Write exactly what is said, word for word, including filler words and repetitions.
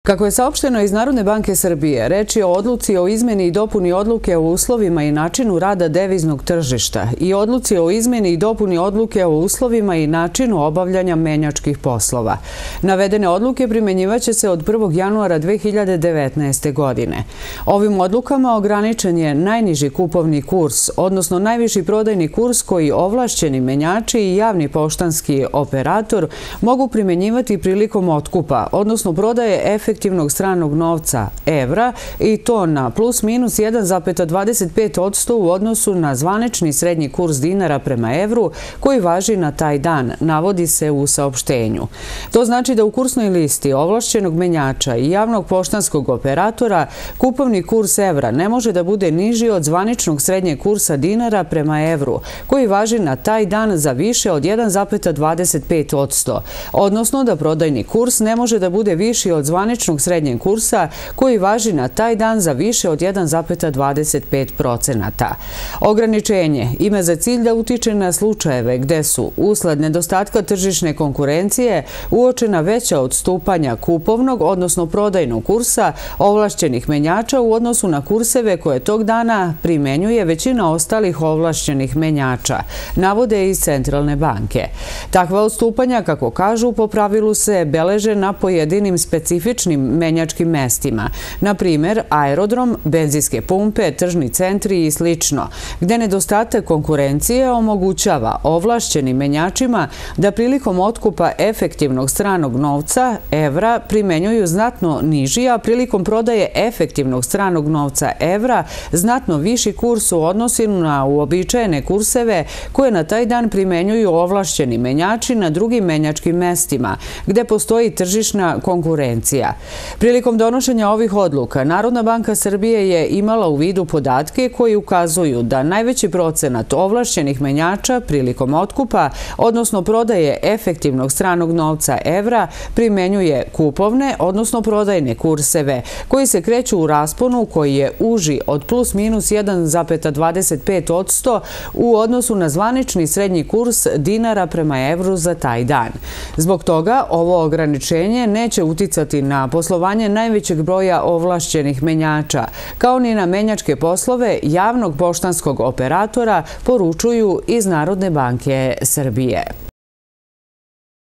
Kako je saopšteno iz Narodne banke Srbije, reč je o odluci o izmeni i dopuni odluke o uslovima i načinu rada deviznog tržišta i odluci o izmeni i dopuni odluke o uslovima i načinu obavljanja menjačkih poslova. Navedene odluke primenjivaće se od prvog januara dve hiljade devetnaeste. godine. Ovim odlukama ograničen je najniži kupovni kurs, odnosno najviši prodajni kurs koji ovlašćeni menjači i javni poštanski operator mogu primenjivati prilikom otkupa, odnosno prodaje efektivnog stranog novca evra i to na plus minus jedan zarez dvadeset pet posto u odnosu na zvanični srednji kurs dinara prema evru koji važi na taj dan, navodi se u saopštenju. To znači da u kursnoj listi ovlašćenog menjača i javnog poštanskog operatora kupovni kurs evra ne može da bude niži od zvaničnog srednjeg kursa dinara prema evru koji važi na taj dan za više od jedan zarez dvadeset pet posto, odnosno da prodajni kurs ne može da bude viši od zvaničnog srednjeg kursa koji važi na taj dan za više od jedan zarez dvadeset pet posto. Ograničenje ima za cilj da utiče na slučajeve gde su, usled nedostatka tržišne konkurencije, uočena veća odstupanja kupovnog, odnosno prodajnog kursa ovlašćenih menjača u odnosu na kurseve koje tog dana primenjuje većina ostalih ovlašćenih menjača, navode iz Centralne banke. Takva odstupanja, kako kažu, po pravilu se beleže na pojedinim specifičnim menjačkim mestima, na primer aerodrom, benzinske pumpe, tržni centri i slično, gde nedostatak konkurencije omogućava ovlašćenim menjačima da prilikom otkupa efektivnog stranog novca evra primenjuju znatno niži, a prilikom prodaje efektivnog stranog novca evra znatno viši kurs u odnosu na uobičajene kurseve koje na taj dan primenjuju ovlašćeni menjači na drugim menjačkim mestima, gde postoji tržišna konkurencija. Prilikom donošenja ovih odluka, Narodna banka Srbije je imala u vidu podatke koji ukazuju da najveći procenat ovlašćenih menjača prilikom otkupa, odnosno prodaje efektivnog stranog novca evra, primenjuje kupovne, odnosno prodajne kurseve, koji se kreću u rasponu koji je uži od plus minus jedan zarez dvadeset pet posto u odnosu na zvanični srednji kurs dinara prema evru za taj dan. Zbog toga, ovo ograničenje neće uticati na poslovanje najvećeg broja ovlašćenih menjača, kao ni na menjačke poslove javnog poštanskog operatora, poručuju iz Narodne banke Srbije.